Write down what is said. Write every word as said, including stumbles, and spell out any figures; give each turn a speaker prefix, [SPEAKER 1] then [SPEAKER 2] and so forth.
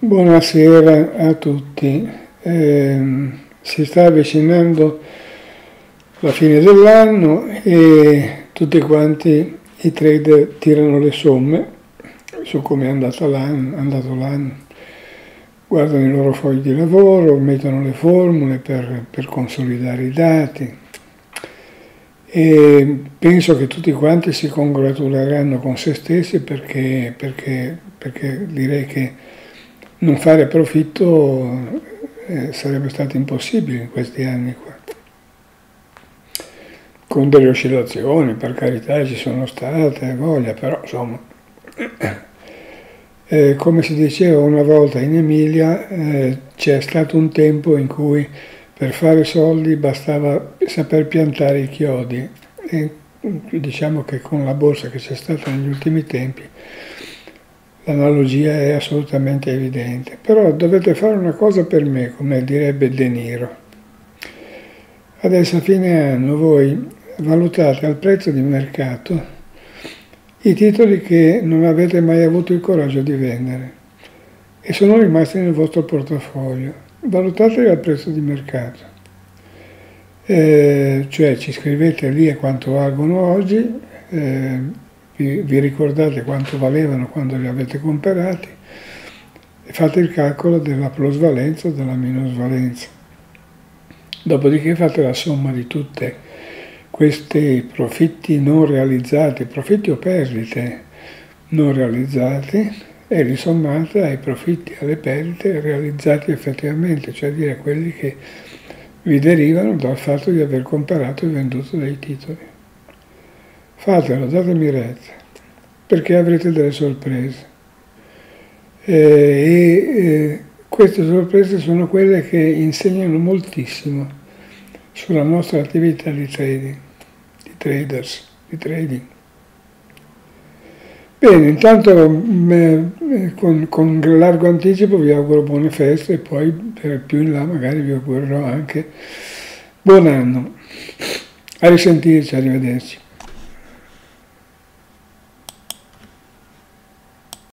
[SPEAKER 1] Buonasera a tutti. Eh, si sta avvicinando la fine dell'anno e tutti quanti i trader tirano le somme su come è andato l'anno, andato l'anno. Guardano i loro fogli di lavoro, mettono le formule per, per consolidare i dati e penso che tutti quanti si congratuleranno con se stessi perché, perché, perché direi che non fare profitto eh, sarebbe stato impossibile in questi anni qua. Con delle oscillazioni, per carità, ci sono state, voglia, però insomma, eh, come si diceva una volta in Emilia, eh, c'è stato un tempo in cui per fare soldi bastava saper piantare i chiodi e diciamo che con la borsa che c'è stata negli ultimi tempi l'analogia è assolutamente evidente, però dovete fare una cosa per me, come direbbe De Niro. Adesso a fine anno voi valutate al prezzo di mercato i titoli che non avete mai avuto il coraggio di vendere e sono rimasti nel vostro portafoglio. Valutateli al prezzo di mercato, eh, cioè ci scrivete lì a quanto valgono oggi, eh, Vi, vi ricordate quanto valevano quando li avete comprati e fate il calcolo della plusvalenza o della minusvalenza. Dopodiché fate la somma di tutti questi profitti non realizzati, profitti o perdite non realizzati, e li sommate ai profitti e alle perdite realizzati effettivamente, cioè dire quelli che vi derivano dal fatto di aver comprato e venduto dei titoli. Fatelo, datemi retta, perché avrete delle sorprese. Eh, e eh, queste sorprese sono quelle che insegnano moltissimo sulla nostra attività di trading, di traders, di trading. Bene, intanto mh, con, con largo anticipo vi auguro buone feste e poi per più in là magari vi augurerò anche buon anno. A risentirci, arrivederci.